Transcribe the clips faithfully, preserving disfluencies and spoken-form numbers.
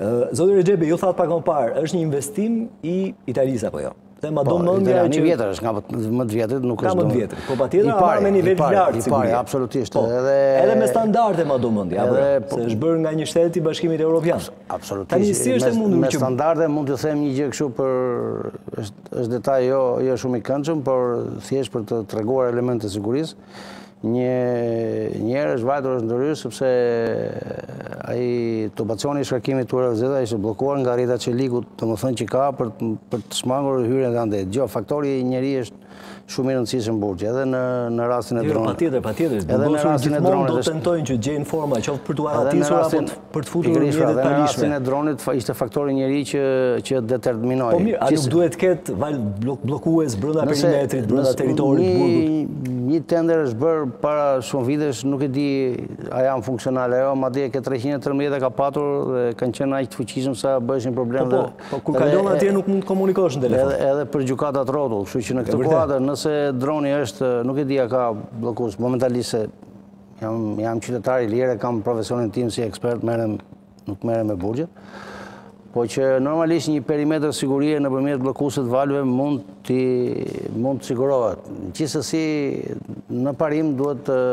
Zoti Rexhepi, ju thatë pak më parë, është një investim i Italisë apo jo? Dhe ma do mëndja që... Një vjetër është, nga më të vjetër, nuk është... Nga më të vjetër, po pa tjetër, ama me nivel lartë, i pari, absolutisht. Edhe me standarde ma do mëndja, se është bërë nga një shtetë i Bashkimit Evropian. Absolutisht. Tani si është e mundur që... Me standarde mund të them një gjë kështu për... është detaj jo shumë i këndshëm, por thjesht për të treguar elemente të sigurisë. Një njerë është vajtur është ndërhyrë, sepse ai tubacioni i shkarkimit të Eurozeta ishte bllokuar nga Rita Çeliku, domethënë që ka për për të shmangur hyrjen e andet. Gjë, faktori i njeriu është shumë i rëndësishëm burgje, edhe në në rastin e dronit. Patjetër, patjetër. Edhe në rastin e dronit do tentojnë që gjejnë forma qoftë për t'u arratisur apo për të futur në mjetet të palishme. Në rastin e dronit ishte faktori i njeriu që që determinoi. Po mirë, a nuk duhet të ketë val bllokues brenda perimetrit, brenda territorit të burgut? Një tender është bërë para shumë vitesh, nuk e di a janë funksionale ajo, madje ke treqind e tridhjetë ka patur dhe kanë qenë aq të fuqishëm sa bëshin problem. Po, po, kur kalon atje nuk mund të komunikosh në telefon. Edhe për gjykatat rrotull, kështu që në këtë kuadër, nëse droni është, nuk e di a ka bllokues, momentalisht se jam jam qytetar i lirë, kam profesionin tim si ekspert, merrem nuk merrem me burgjet. Po që normalisht një perimetër sigurie nëpërmjet bllokuesit valve mund të mund të sigurohet. Gjithsesi në parim duhet të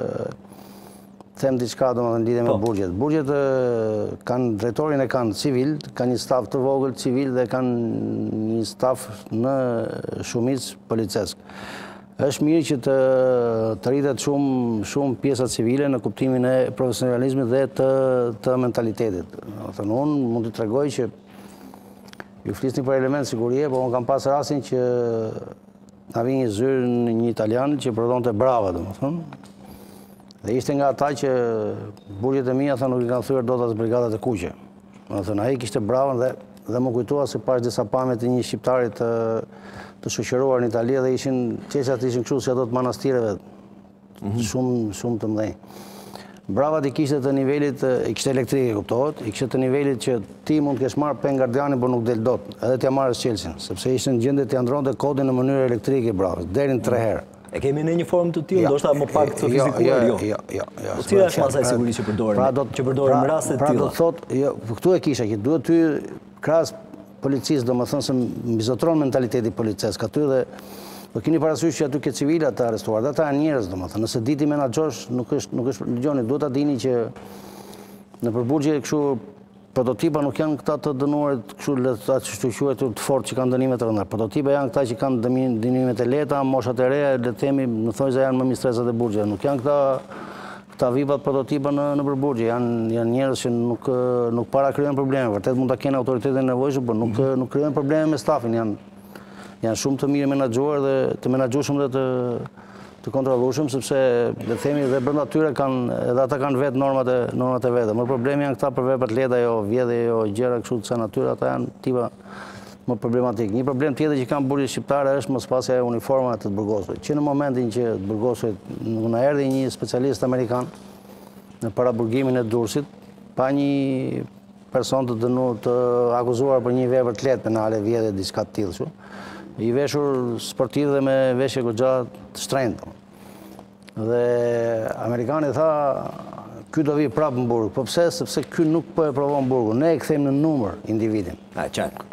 them diçka domethënë lidhje me burgjet. Burgjet kanë drejtorin e kanë civil, kanë një staf të vogël civil dhe kanë një staf në shumicë policesk. Është mirë që të të rritet shumë shumë pjesa civile në kuptimin e profesionalizmit dhe të të mentalitetit. Domethënë unë mund të tregoj që ju flisni për element sigurie, por unë kam pas rastin që na vi një zyrë një italian që prodhonte brava, domethënë. Dhe ishte nga ata që burgjet e mia thonë nuk i kanë thyer dot as brigadat e kuqe. Domethënë ai kishte bravën dhe dhe më kujtoa se pas disa pamje të një shqiptari të të shoqëruar në Itali dhe ishin qeqat ishin kështu si ato të manastireve, shumë shumë të mëdhenj. Bravat i kishte të nivelit, i kishte elektrike, kuptohet, i kishte të nivelit që ti mund të kesh marrë pen gardianin, por nuk del dot, edhe t'ja marrësh Chelsin, sepse ishte në gjendje të ndronte kodin në mënyrë elektrike bravës, deri në tre herë. E kemi në një formë të tillë, ndoshta më pak sofistikuar, jo. Jo, jo, jo. Po cila është masa e sigurisë që përdoren? Që përdoren në raste të tilla. Pra do të thotë, jo, këtu e kisha që duhet ty krahas policisë, do më thënë se mbizotron mentaliteti polices, ka ty dhe do keni parasysh që aty ke civila të arrestuar, dhe ata janë njerëz, do më thënë, nëse diti menaxhosh, nuk është, nuk është ligjoni, duhet ta dini që në përburgje kështu prototipa nuk janë këta të dënuarit, kështu ata që quhet të fortë që kanë dënime të rënda. Prototipa janë këta që kanë dënimet e lehta, moshat e reja, le të themi, në thonjza janë më mistresat e burgjeve, nuk janë këta Këta vipat prototipa në, në përburgje, janë, janë njerëz që nuk, nuk para kryejnë probleme, vërtet mund ta kenë autoritetin nevojshëm, por nuk, nuk kryejnë probleme me stafin, janë, janë shumë të mirë menaxhuar dhe të menaxhueshëm dhe të, të kontrollueshëm, sepse le themi dhe brenda tyre kanë, edhe ata kanë vetë normat e, normat e veta. Më problemi janë këta për vepra të lehta, jo vjedhje, jo gjëra kështu të sa natyrë, ata janë tipa më problematik. Një problem tjetër që kanë burgjet shqiptare është mospasja e uniformave të burgosëve. Që në momentin që burgosët na erdhi një specialist amerikan në paraburgimin e Durrësit, pa një person të dënu të akuzuar për një vepër të lehtë penale, vjedhje diçka të tillë kështu, i veshur sportiv dhe me veshje goxha të shtrenjtë. Dhe amerikani tha, ky do vi prapë në burg. Po pse? Sepse ky nuk po e provon burgun. Ne e kthejmë në numër individin. A qartë.